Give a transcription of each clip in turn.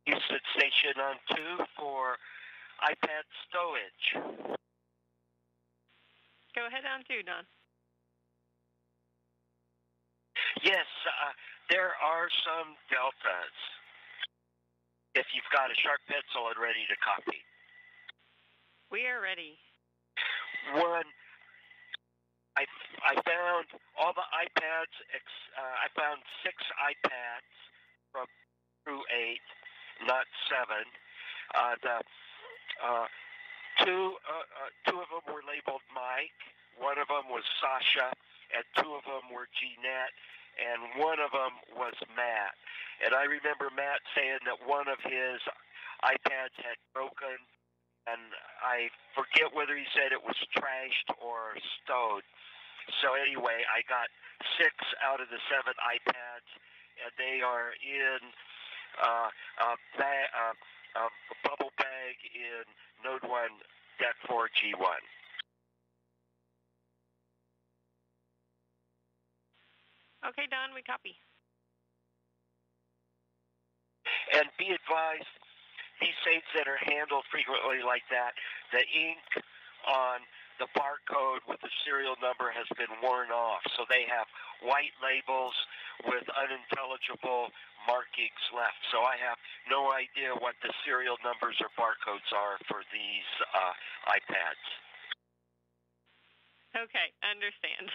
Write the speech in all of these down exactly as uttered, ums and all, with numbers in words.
Houston Station on two for iPad stowage. Go ahead on two, Don. Yes, uh, there are some deltas. If you've got a sharp pencil and ready to copy. We are ready. One, I, I found all the iPads, uh, I found six iPads from through eight, not seven. Uh, the uh, two, uh, uh, two of them were labeled Mike, one of them was Sasha, and two of them were Jeanette, and one of them was Matt. And I remember Matt saying that one of his iPads had broken, and I forget whether he said it was trashed or stowed. So anyway, I got six out of the seven iPads, and they are in uh, a, ba- uh, a bubble bag in Node one Deck four G one. Okay, Don, we copy. And be advised, these things that are handled frequently like that, the ink on the barcode with the serial number has been worn off. So they have white labels with unintelligible markings left. So I have no idea what the serial numbers or barcodes are for these uh, iPads. Okay, understand.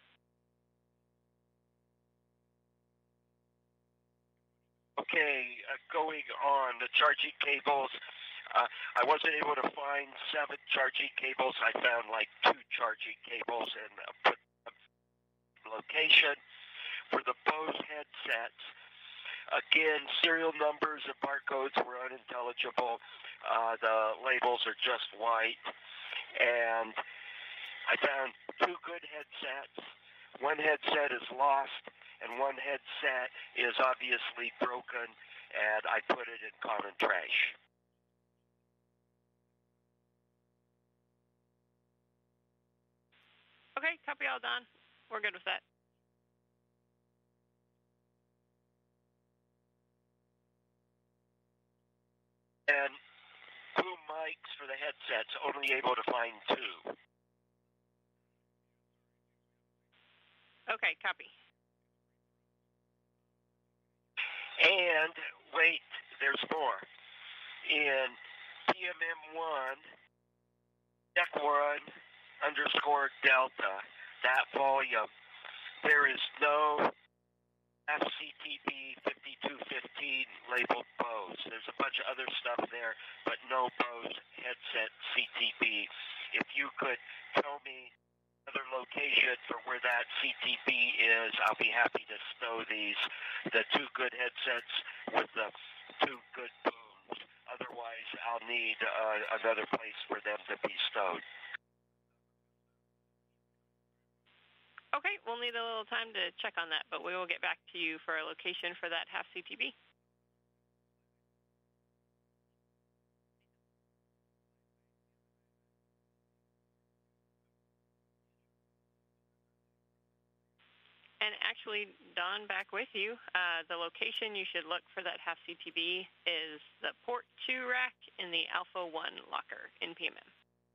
Okay, uh, going on, the charging cables. Uh, I wasn't able to find seven charging cables. I found like two charging cables and uh, put the location. For the Bose headsets, again, serial numbers and barcodes were unintelligible. Uh, the labels are just white. And I found two good headsets. One headset is lost, and one headset is obviously broken, and I put it in common trash. Okay, copy all, Don. We're good with that. And boom mics for the headsets, only able to find two. Okay, copy. And wait, there's more. In P M M one, Deck one underscore Delta, that volume, there is no F C T B fifty-two fifteen labeled Bose. There's a bunch of other stuff there, but no Bose headset C T B. If you could tell me another location for where that C T B is, I'll be happy to stow these, the two good headsets with the two good booms. Otherwise, I'll need uh, another place for them to be stowed. Okay, we'll need a little time to check on that, but we will get back to you for a location for that half C T B. And actually, Don, back with you. Uh, the location you should look for that half C T B is the port two rack in the Alpha one locker in P M M.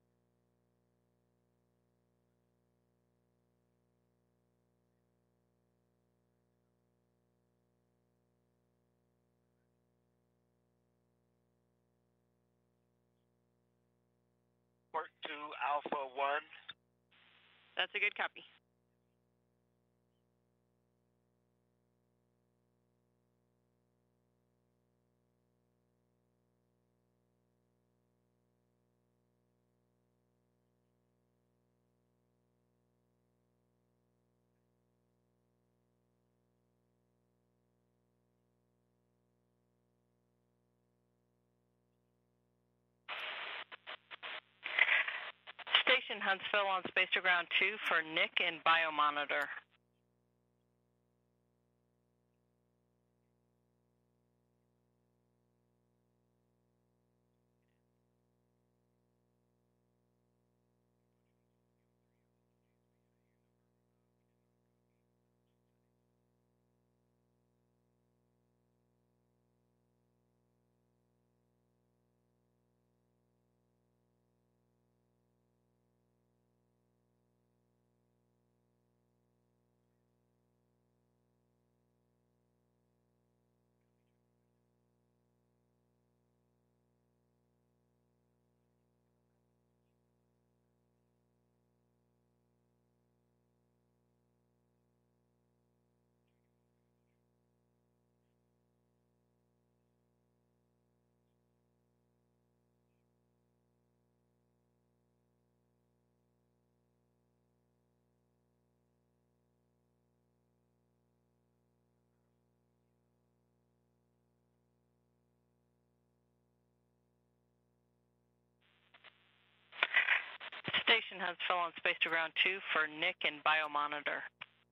Port two Alpha one. That's a good copy. Station Huntsville on Space to Ground two for Nick and Biomonitor. Station Huntsville on Space to Ground two for Nick and Biomonitor.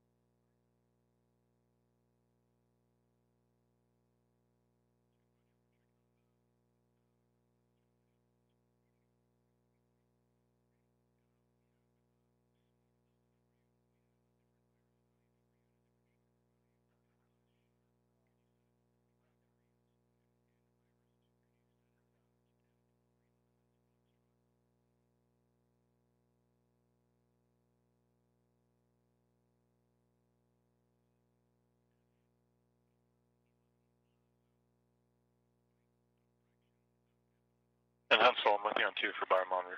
And Huntsville, I'm with you on two for Biomonitor.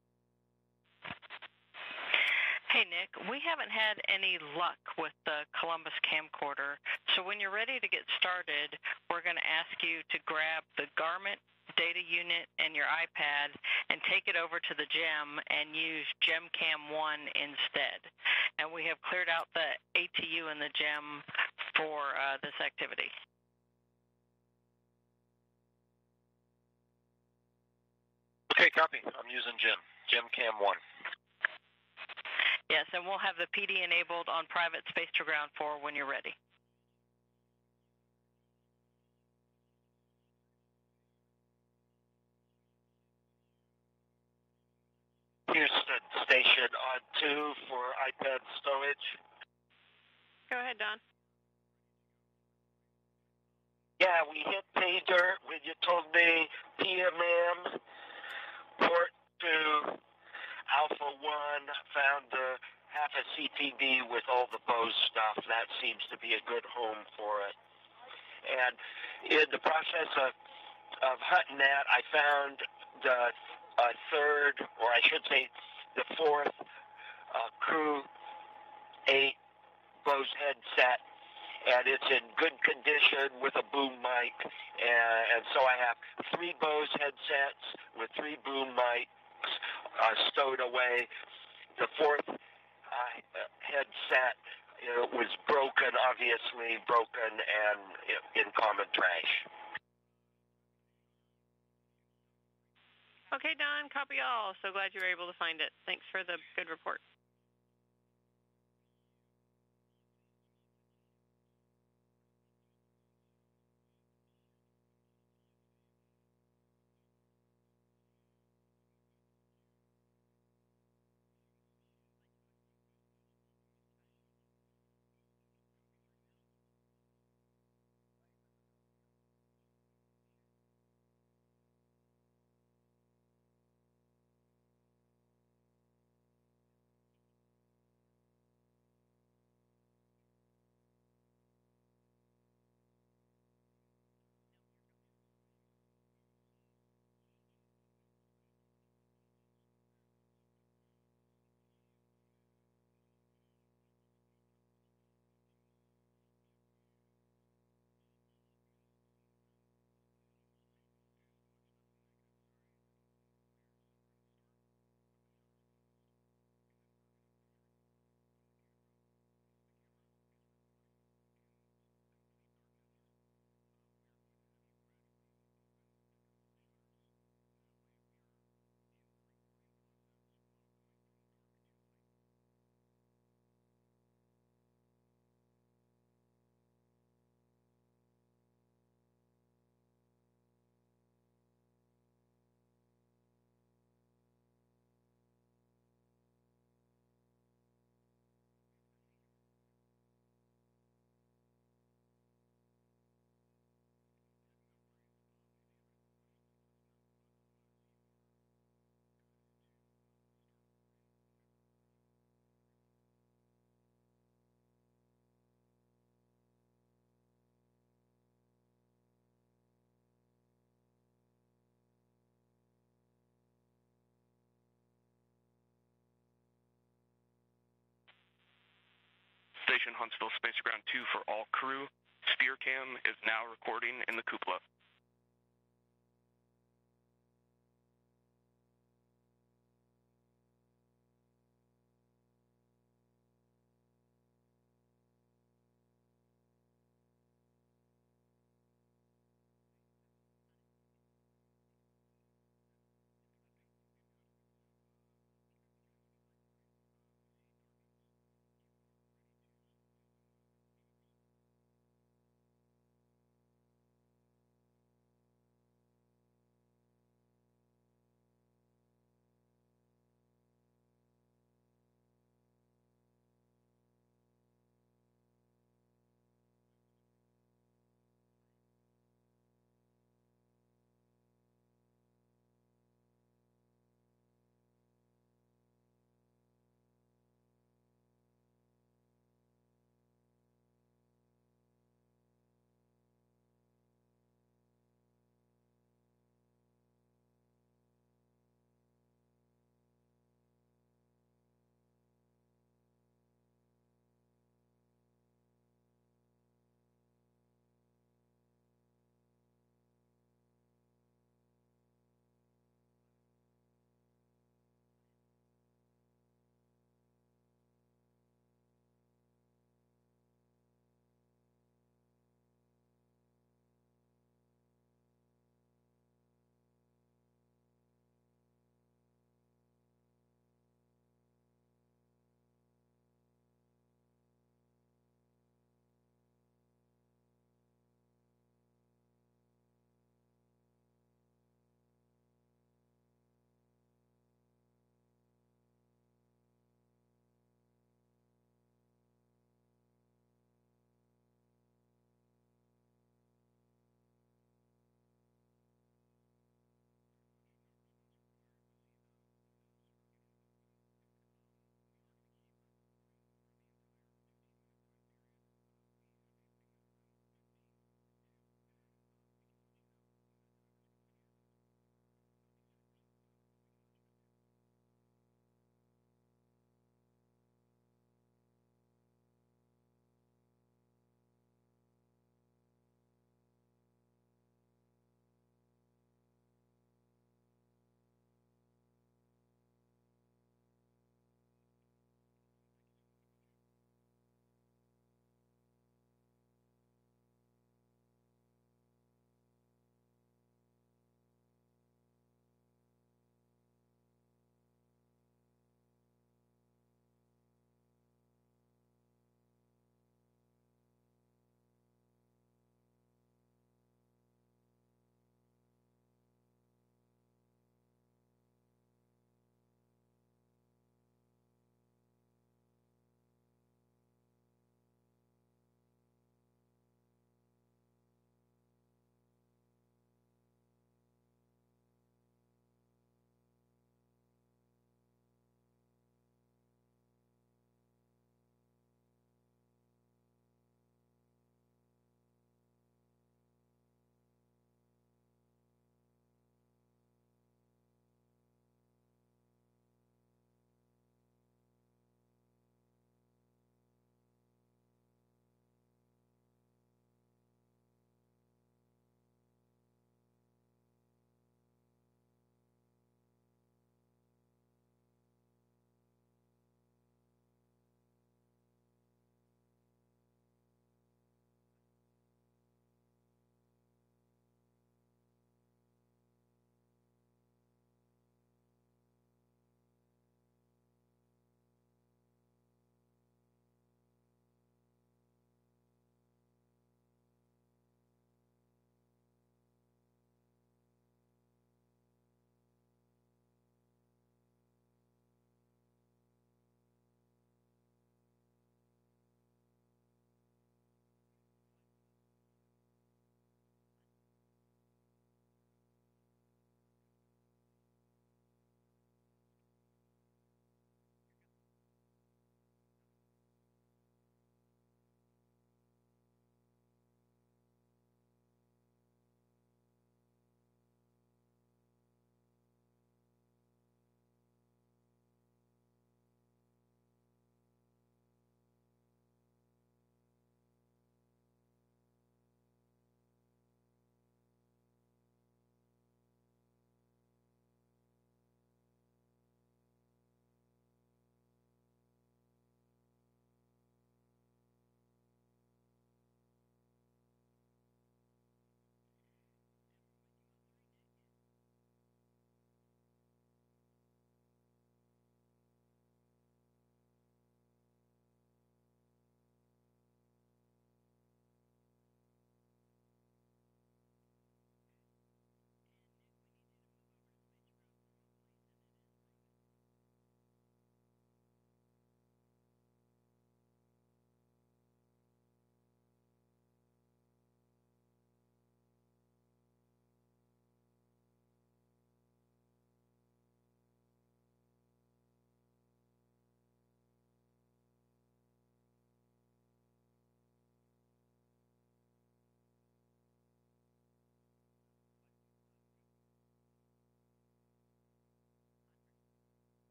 Hey, Nick, we haven't had any luck with the Columbus camcorder, so when you're ready to get started, we're going to ask you to grab the Garmin data unit and your iPad and take it over to the GEM and use GEMCAM one instead. And we have cleared out the A T U in the GEM for uh, this activity. Okay, copy. I'm using Gem, GEMCAM one. Yes, and we'll have the P D enabled on private Space to Ground four when you're ready. Houston Station on two for iPad storage. Go ahead, Don. Yeah, we hit pay dirt when you told me P M M, port to Alpha one, found the half a C T D with all the Bose stuff. That seems to be a good home for it. And in the process of, of hunting that, I found the uh, third, or I should say the fourth uh, Crew eight Bose headset, and it's in good condition with a boom mic. And, and so I have three Bose headsets with three boom mics uh, stowed away. The fourth uh, headset uh, was broken, obviously broken, and in common trash. Okay, Don, copy all. So glad you were able to find it. Thanks for the good report. Station Huntsville, Space Ground two for all crew. SpearCam is now recording in the cupola.